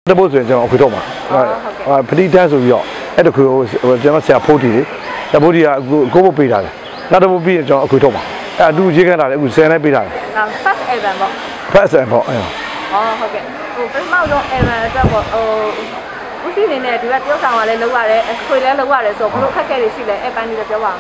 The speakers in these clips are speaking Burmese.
တပုတ်ဆိုရင်ကျွန်တော်အခွေထုတ်မှာပတိတန်းဆိုပြီးတော့အဲ့တခွေကိုကျွန်တော်ဆရာဖိုးတီလေဆရာဖိုးတီကကိုဖို့ပေးထားတယ်နောက်တစ်ပုတ်ပြီးရင်ကျွန်တော်အခွေထုတ်မှာအဲ့အတူရေးခဲ့တာလေအခု10နဲ့ပေးထားတယ် first album ပေါ့ first album ပေါ့အဲ့ဟုတ်ကဲ့ဟိုပထမဆုံး album အတွက်ပေါ့ဦးစီးနေနဲ့ဒီကတယောက်ဆောင်ကလည်းလောက်ရတယ်အခွေလည်းလောက်ရတယ်ဆိုဘလို့ခက်ခဲတွေရှိလဲအဲ့ပိုင်းလေးလည်းပြောပါ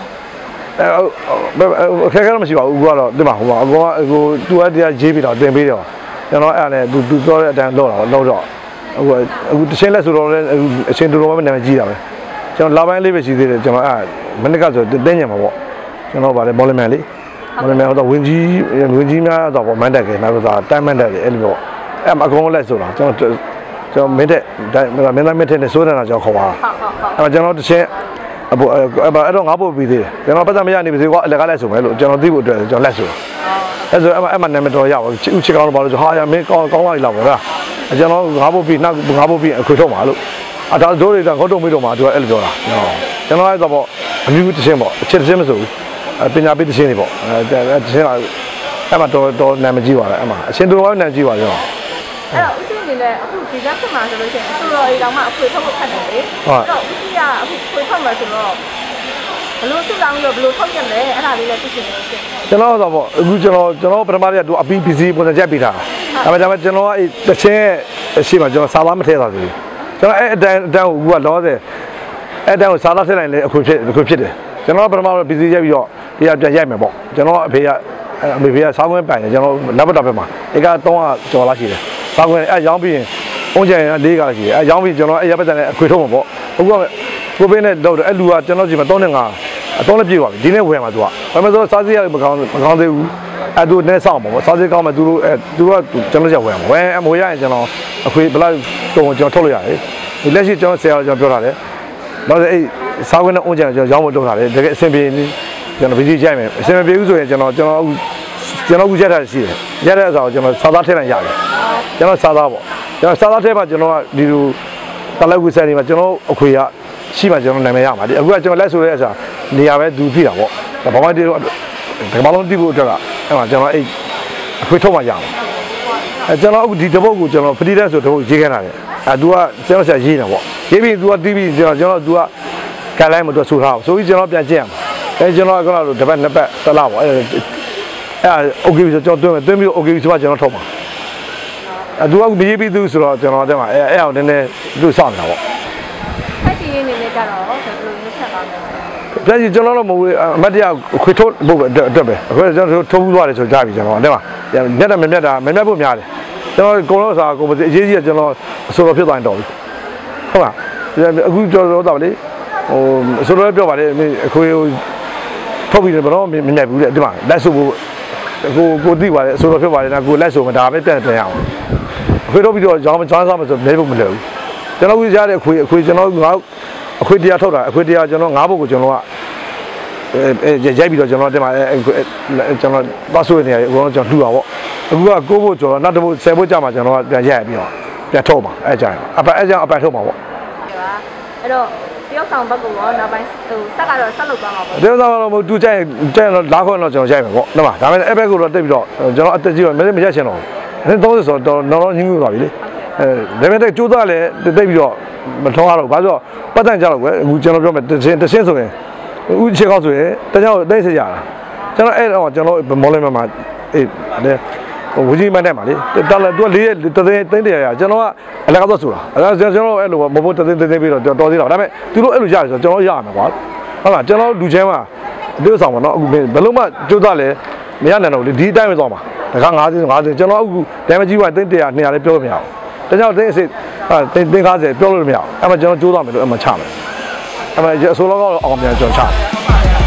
အောင်အခက်အခဲမရှိပါဘူးအခုကတော့တင်ပါဟိုအကောင်ကဟိုသူကတရားရေးပြီးတော့တင်ပေးတယ်ကျွန်တော်အဲ့ဒါနဲ့သူပြောတဲ့အတိုင်းလောက်တော့အခုတချင်းလက်ဆိုတော့လည်းအချင်းတူတော်ပဲနာမည်ကြီးတာပဲကျွန်တော်လာပိုင်းလေးပဲရှိသေးတယ်ကျွန်တော်အဲ့မနစ်ကဆိုတင်းညံမှာပေါ့ကျွန်တော်ဗါတယ်မော်လမြိုင်လေးမော်လမြိုင်တော့ဝင်ကြီးများတော့ပေါ့မန်တက်ကေနောက်တော့တိုင်းမန်တက်တယ်အဲ့လိုပေါ့အဲ့အကောင်လက်ဆိုတာကျွန်တော်မင်းတက်မင်းသားမင်းတက်နဲ့စိုးနေတာကျွန်တော်ခေါ်ပါအဲ့ကျွန်တော်တချင်းအဲ့တော့ငါပို့ပြီးသေးတယ်ကျွန်တော်ပတ်သက်မရနေပါစေကွာအလက်ကလက်ဆိုမယ်လို့ကျွန်တော်သိဖို့အတွက်ကျွန်တော်လက်ဆိုအဲ့ဆိုအဲ့မှာနာမည်တော်ရပါဘူးချစ်ကောင်းလို့ပါလို့ဆိုဟာရမင်းကောင်းလိုက်လောက်ပါလားကျွန်တော်ငါဖို့ပြီးနောက်ငါဖို့ပြီးအခွေထုတ်မှာလို့ဒါတို့တွေတော့ခေါတုံမိတော့မှာသူကအဲ့လိုပြောတာကျွန်တော်အဲ့တော့ပေါ့အမျိုးတစ်ချင်းပေါ့အချက်တစ်ချင်းမဆိုဘူးပညာပေးတစ်ချင်းတွေပေါ့တစ်ချင်းအဲ့မှာတော်နာမည်ကြီးပါတယ်အဲ့မှာအချင်းတော်ကနာမည်ကြီးပါကျွန်တော်အဲ့တော့ဦးစီးနေလဲအခုဒီကဖြစ်မှာဆိုလို့ရှိရင်သူတော်ရီတောင်မှအခွေထုတ်ဖို့ခက်တယ်လေအဲ့တော့ဦးစီးကအခုခွေထုတ်မှာဆိုတော့ဘလို့စစ်တောင်းလို့ဘလို့ထုတ်ရလဲအဲ့ဒါလေးလည်းသိချင်တယ်ရှင်ကျွန်တော်တော့ပေါ့အခုကျွန်တော်ပထမတည်းကသူအပီး PC ပုံစံချက်ပေးတာဒါပေမဲ့ကျွန်တော်အဲ့တချင်းအရှိမှကျွန်တော်စာသားမထည့်တာဆိုကျွန်တော်အဲ့အတန်းကိုအခုကလောဆယ်အဲ့အတန်းကိုစာသားထည့်လိုက်လေအခွေဖြစ်တယ်ကျွန်တော်ပထမတော့ PC ချက်ပြီးတော့တရားပြန်ရိုက်မယ်ပေါ့ကျွန်တော်အမေဖေကစားခွင့်ပိုင်တယ်ကျွန်တော်လက်ပတ်တော်ဘက်မှာဧက300ကျော်လာရှိတယ်စားခွင့်အဲ့ရောင်းပြီးရင်အုံးကျန်4ကရှိတယ်အဲ့ရောင်းပြီးကျွန်တော်အဲ့ရပတ်တန်နဲ့အခွေထုတ်မှာပေါ့အခုကကိုပေးနဲ့တော့အဲ့လူကကျွန်တော်စီမှာ3နဲ့5အတော့လည်းပြေသွားပြီဒီနေ့ဝယ်မှာသူကဘာမှမဆိုစားစရာမကောင်းသေးဘူးအဲ့သူနဲ့စောင့်ပါပေါ့စားစရာကောင်းမှသူတို့သူကကျွန်တော်ချက်ဝယ်မှာဝယ်အမွေရရင်ကျွန်တော်အခွေဘယ်လောက်တော့ကျွန်တော်ထုတ်လို့ရတယ်ဒီလက်ရှိကျွန်တော်ဆရာကျွန်တော်ပြောထားတယ်နောက်အဲ့စားခွင့်နဲ့အုံးကျန်ကျွန်တော်ရောင်းဖို့လုပ်ထားတယ်တကယ်အဆင်ပြေနေကျွန်တော်ဗီဒီယိုရိုက်မယ်အဆင်မပြေဘူးဆိုရင်ကျွန်တော်အခုချက်ထားရှိတယ်ရက်တဲ့အစားကျွန်တော်စားသားထည့်လိုက်ရတယ်ကျွန်တော်စားသားပေါ့ကျွန်တော်စားသားထည့်မှကျွန်တော်ကဒီလိုတလက်ကူဆိုင်နေမှာကျွန်တော်အခွေကရှိမှကျွန်တော်နာမည်ရမှာဒီအခုကကျွန်တော်လက်ဆိုတဲ့အစားနေရာပဲသူသိတာပေါ့ဘာမှတည်းဒီမလုံးတိဖို့အတွက်ကအဲ့မှာကျွန်တော်အဲ့အခွေထုတ်မှရအောင်ကျွန်တော်အခုဒီတပုတ်ကိုကျွန်တော်ဖတီးတဲ့ဆိုတပုတ်ရေးခဲ့တာလေသူကကျွန်တော်ဆက်ရေးနေပေါ့ရေးပြီးသူကတီးပြီးကျွန်တော်သူကကန်လိုက်မှသူဆူထားအောင်ဆိုပြီးကျွန်တော်ပြန်ကျင့်ရမှာကျွန်တော်ကတော့တစ်ပတ်နှစ်ပတ်တစ်လပေါ့အဲ့โอเคဆိုကျွန်တော်တွင်းပြီးโอเคဆိုမှကျွန်တော်ထုတ်မှာသူကမရေးပြီးသူဆိုတော့ကျွန်တော်တက်မှာအဲ့အောင်နည်းနည်းသူစောင့်နေတာပေါ့ဖက်ကြီးရင်းနေနေကြတော့ဘယ်လိုမျိုးဆက်ပါလဲဖက်ကြီးကျွန်တော်တော့မဟုတ်ဘူးအမတ်တရားခွေထုတ်ဖို့အတွက်ပဲအခုကျွန်တော်ထုတ်ပြီးသွားတယ်ဆိုကြပြီကျွန်တော်တက်မှာမျက်တာမမျက်ဖို့များတယ်ကျွန်တော်ကိုလုံးစာကိုအရေးကြီးကကျွန်တော်အစိုးရဖြစ်သွားရင်တော်ပြီဟုတ်လားအခုကျွန်တော်တော့ဗလေဟိုအစိုးရပြောပါတယ်အခွေထုတ်ပြီးတော့မမြတ်ဘူးတဲ့ဒီမှာလက်ဆိုဖို့ကိုသိပါတယ်အစိုးရဖြစ်ပါတယ်နော်ကိုလက်ဆိုမှဒါပဲပြန်ရအောင်အခွေထုတ်ပြီးတော့ကြောင်းစားမှဆိုလဲဖို့မလွယ်ဘူးကျွန်တော်ကြီးရတဲ့အခွေကျွန်တော်အခွေတရားထုတ်တာအခွေတရားကျွန်တော်9ဘုတ်ကိုကျွန်တော်ကရိုက်ပြီးတော့ကျွန်တော်တင်ပါကျွန်တော်ပတ်ဆိုးနေရတယ်အခုတော့ကျွန်တော်လှူတာပေါ့အခုက9ဘုတ်ကျော်တော့နောက်တစ်ဘုတ်10ဘုတ်ကြာမှကျွန်တော်ကပြန်ရိုက်ပြီးတော့ပြန်ထုတ်ပါအဲ့ကြရင်အဲ့ကြောင့်အပန်ထုတ်ပါပေါ့အဲ့တော့တယောက်ဆောင်ဘက်ကရောနောက်ပိုင်းဟိုဆက်ကတော့ဆက်လုပ်သွားမှာပေါ့တယောက်ဆောင်တော့သူကြိုက်တော့လာခွင့်တော့ကျွန်တော်ရိုက်မယ်ပေါ့နော်ဒါပေမဲ့အဲ့ဘက်ကိုတော့တက်ပြီးတော့ကျွန်တော်အတက်ကြီးတော့မရက်ချင်တော့ဘူး30ဆိုတော့တော့ညှင်းညူသွားပြီလေဒါပေမဲ့ကြိုးစားလဲတိတ်ပြီးတော့မထောင်းရတော့ဘာလို့ပတ်တန်ကြတော့ကွယ်အခုကျွန်တော်ပြောမယ်တရှင်းဆိုရင်ဥချေကောက်ဆိုရင်တကြောင်တိတ်စရတာကျွန်တော်အဲ့တော့ကျွန်တော်မော်လင်းမှာအေးဝကြီးမတက်ပါလေတော်လည်းသူကလေးသိန်းတရာကျွန်တော်ကအလကားတော့ဆိုတာကျွန်တော်အဲ့လိုမဟုတ်သိန်းပြီးတော့တော်သေးတာဒါပေမဲ့သူတို့အဲ့လိုရတယ်ဆိုတော့ကျွန်တော်ရရမယ်ကွာဟုတ်လားကျွန်တော်လူချင်းမှာဒီဆောင်ပါတော့အခုဘယ်လုံးမှကြိုးစားလဲမရနိုင်တော့လေဒီအတိုင်းပဲသွားမှာဒါက50ကျွန်တော်အခုဒဲမကြီးကသိန်း100 200လည်းပြောလို့မရဘူးတကြောင်သိန်းအစ်သိန်း50ပြောလို့မရအောင်အဲ့မှာကျွန်တော်ကြိုးစားမယ်လို့အဲ့မှာချမယ်အဲ့မှာအစိုးရကတော့အောင်ပြန်ကျွန်တော်ချ